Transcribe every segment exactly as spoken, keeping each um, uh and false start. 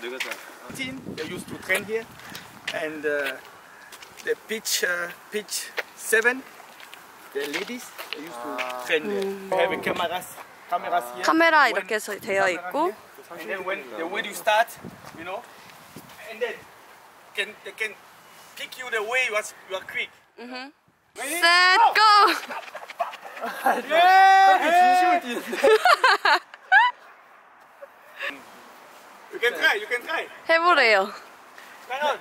Team they used to train here, and uh, the pitch uh, pitch seven, the ladies they used to train there. We have a cameras, cameras here. 카메라 이렇게 서- 되어 있고. And then when the way you start, you know, and then can they can pick you the way you are you are quick. 음. Ready? Set go. 진심을 띄는데. You can try, you can try. 해보래요. Try on.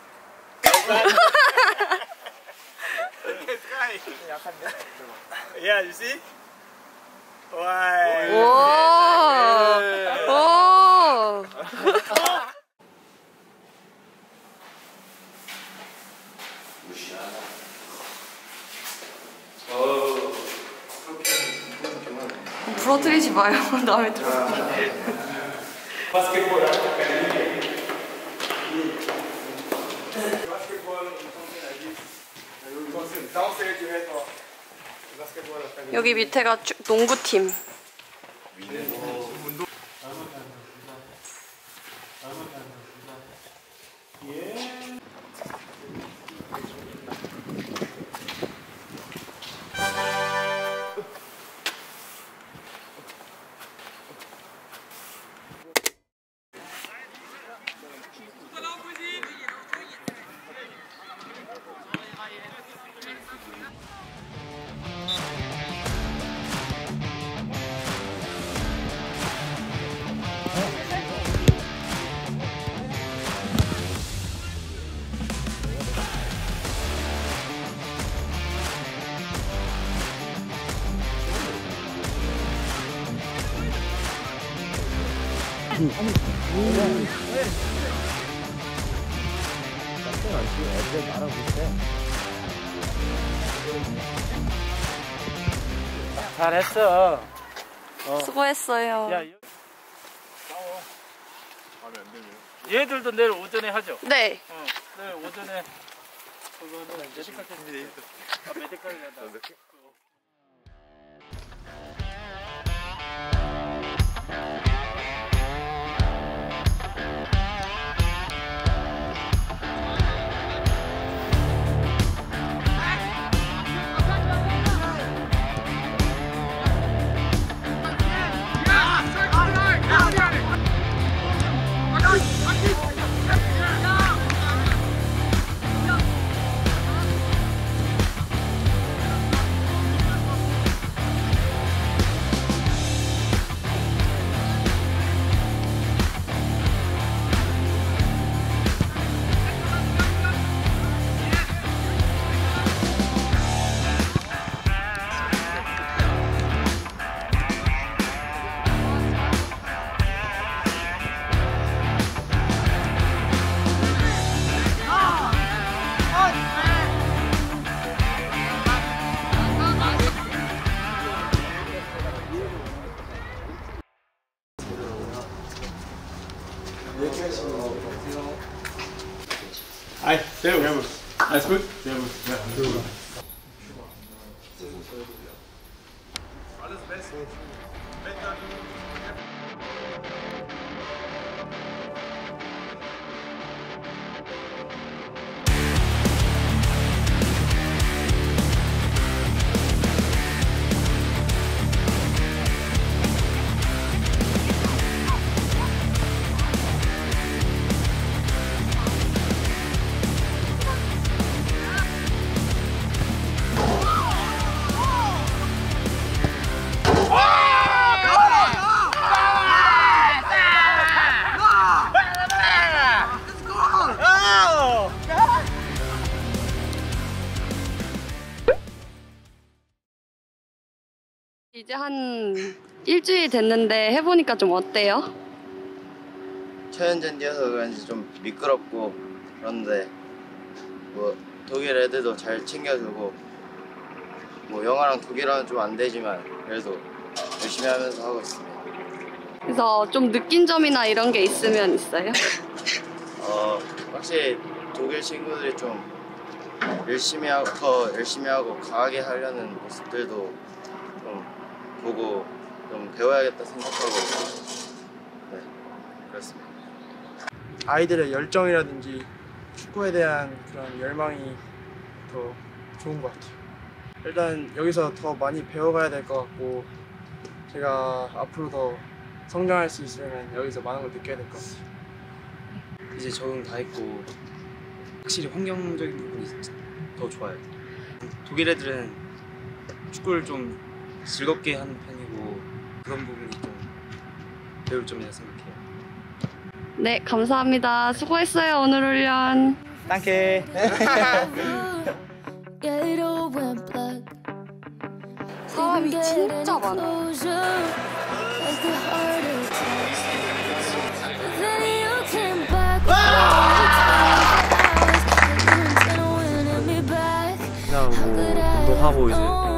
You can try. Yeah, you see? Wow. 오. 오. 부러뜨리지 마요. 마음에 들어. Basketball, basketball, something like this. Downstairs you have a basketball. 여기 밑에가 주- 농구팀. 잘했어. 수고했어요. 야, 얘들도 내일 오전에 하죠? 네. 어, 내일 오전에 그거는 메디컬 테스트. 아, 메디컬이다. Hi, servus. Alles gut? Servus. Ja, super. Alles Beste. Wetter. 이제 한 일주일 됐는데 해보니까 좀 어때요? 초연전 뛰어서 그런지 좀 미끄럽고 그런데 뭐 독일 애들도 잘 챙겨주고 뭐 영어랑 독일어는 좀 안 되지만 그래도 열심히 하면서 하고 있습니다. 그래서 좀 느낀 점이나 이런 게 있으면 있어요? 어 확실히 독일 친구들이 좀 열심히 하고 더 열심히 하고 강하게 하려는 모습들도 좀 보고 좀 배워야겠다 생각하고 네 그렇습니다. 아이들의 열정이라든지 축구에 대한 그런 열망이 더 좋은 것 같아요. 일단 여기서 더 많이 배워가야 될 것 같고 제가 앞으로 더 성장할 수 있으려면 여기서 많은 걸 느껴야 될 것 같아요. 이제 적응 다 했고 확실히 환경적인 부분이 더 좋아요. 독일 애들은 축구를 좀 즐겁게 하는 편이고 그런 부분이 좀 배울 점이라 생각해요. 네, 감사합니다. 수고했어요, 오늘 훈련. Danke. 사람이 진짜 많아. 그냥 뭐 운동하고 이제